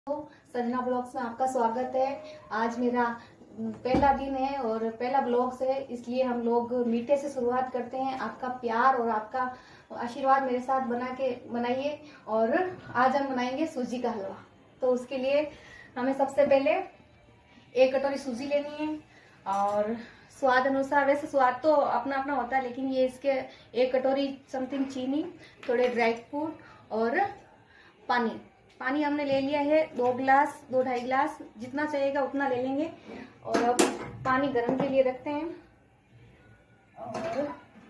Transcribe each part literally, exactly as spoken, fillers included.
Sanjana blogs में आपका स्वागत है। आज मेरा पहला दिन है और पहला ब्लॉग्स है, इसलिए हम लोग मीठे से शुरुआत करते हैं। आपका प्यार और आपका आशीर्वाद मेरे साथ बना के बनाइए। और आज हम बनाएंगे सूजी का हलवा। तो उसके लिए हमें सबसे पहले एक कटोरी सूजी लेनी है और स्वाद अनुसार, वैसे स्वाद तो अपना अपना होता है, लेकिन ये इसके एक कटोरी समथिंग चीनी, थोड़े ड्राई फ्रूट और पानी पानी हमने ले लिया है दो गिलास, दो ढाई गिलास, जितना चाहिएगा उतना ले लेंगे। और अब पानी गर्म के लिए रखते हैं और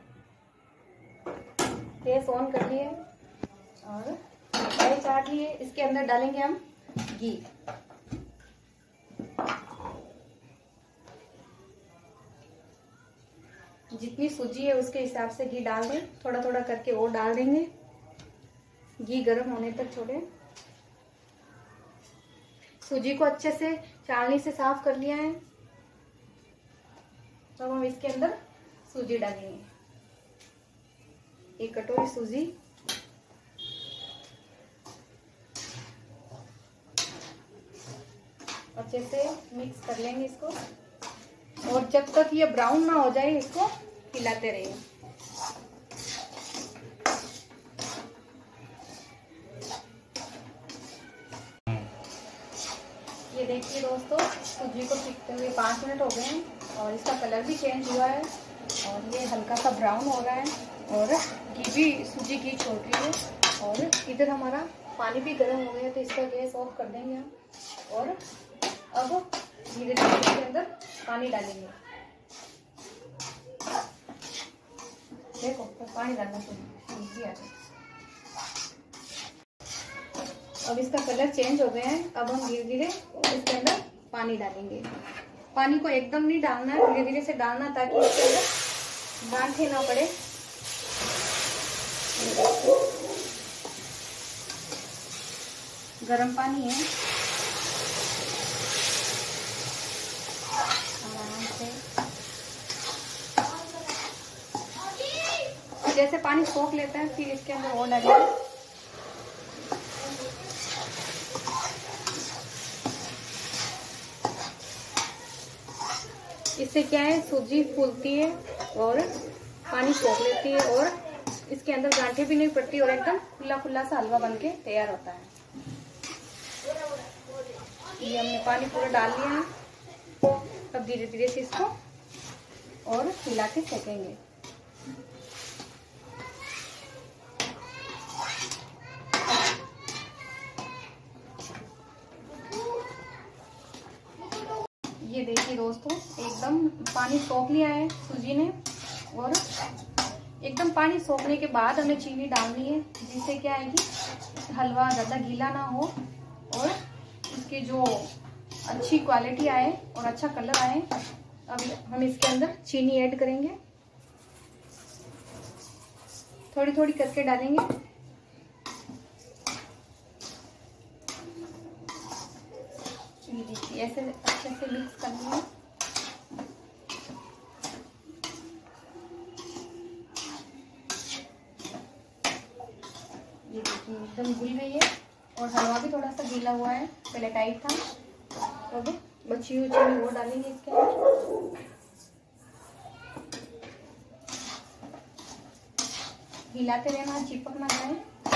गैस ऑन कर लिए और कढ़ाई चाट लिए। इसके अंदर डालेंगे हम घी। जितनी सूजी है उसके हिसाब से घी डाल दें, थोड़ा थोड़ा करके और डाल देंगे। घी गर्म होने तक छोड़ें। सूजी को अच्छे से चालनी से साफ कर लिया है। अब हम इसके अंदर सूजी डालेंगे, एक कटोरी सूजी। अच्छे से मिक्स कर लेंगे इसको और जब तक ये ब्राउन ना हो जाए इसको हिलाते रहिए। ये देखिए दोस्तों, सूजी को सीखते हुए पाँच मिनट हो गए हैं और इसका कलर भी चेंज हुआ है और ये हल्का सा ब्राउन हो रहा है और घी भी, सूजी घी छोड़ रही है। और इधर हमारा पानी भी गर्म हो गया है, तो इसका गैस ऑफ कर देंगे हम। और अब धीरे धीरे इसके अंदर पानी डालेंगे। देखो तो पानी डालना सूजी आ गई। अब इसका कलर चेंज हो गया है। अब हम धीरे धीरे इसके अंदर पानी डालेंगे। पानी को एकदम नहीं डालना है, धीरे धीरे से डालना, ताकि इसके अंदर गांठें ना पड़े। गरम पानी है, आराम से। जैसे पानी सोख लेता है फिर इसके अंदर और डालेंगे। इससे क्या है, सूजी फूलती है और पानी सोख लेती है और इसके अंदर गांठें भी नहीं पड़ती और एकदम खुला खुला सा हलवा बनके तैयार होता है। ये हमने पानी पूरा डाल लिया है। अब धीरे धीरे से इसको और हिला के सेकेंगे। ये देखिए दोस्तों, एकदम पानी सोख लिया है सूजी ने और एकदम पानी सोखने के बाद हमें चीनी डालनी है, जिससे क्या है कि हलवा ज़्यादा गीला ना हो और इसकी जो अच्छी क्वालिटी आए और अच्छा कलर आए। अब हम इसके अंदर चीनी ऐड करेंगे, थोड़ी थोड़ी करके डालेंगे। ये देखिए ऐसे अच्छे से मिक्स करना है। ये देखिए एकदम घुल गई है और हलवा भी थोड़ा सा गीला हुआ है, पहले टाइट था। अब बची हुई चीनी वो डालेंगे इसके अंदर। हिलाते रहना, चिपक ना जाए।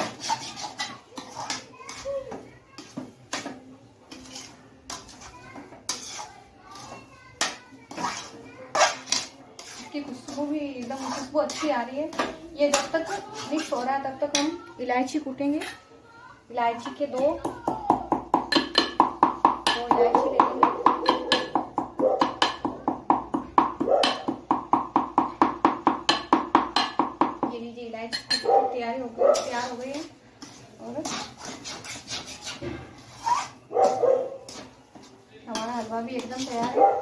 खुशबू भी एकदम, खुशबू अच्छी आ रही है। ये जब तक मिक्स हो रहा है तब तक हम इलायची कूटेंगे। इलायची के दो दो इलायची ले लेंगे। ये लीजिए, इलायची तैयार हो गई तैयार हो गई है और हमारा हलवा भी एकदम तैयार है।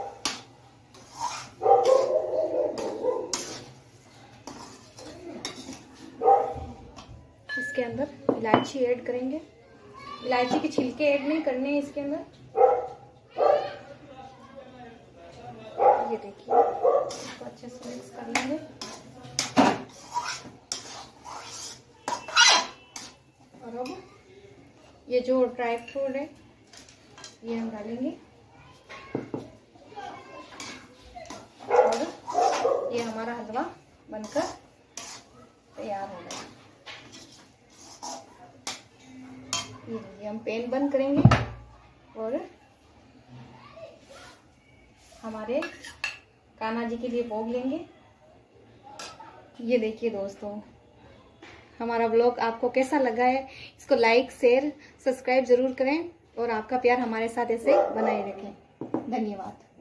इसके अंदर इलायची ऐड करेंगे। इलायची के छिलके ऐड नहीं करने हैं इसके अंदर। ये देखिए, इसको अच्छे से मिक्स कर लेंगे। और अब ये जो ड्राई फ्रूट है ये हम डालेंगे और ये हमारा हलवा बनकर तैयार हो गया। ये लीजिए, हम पैन बंद करेंगे और हमारे कान्हा जी के लिए भोग लेंगे। ये देखिए दोस्तों, हमारा ब्लॉग आपको कैसा लगा है, इसको लाइक शेयर सब्सक्राइब जरूर करें और आपका प्यार हमारे साथ ऐसे बनाए रखें। धन्यवाद।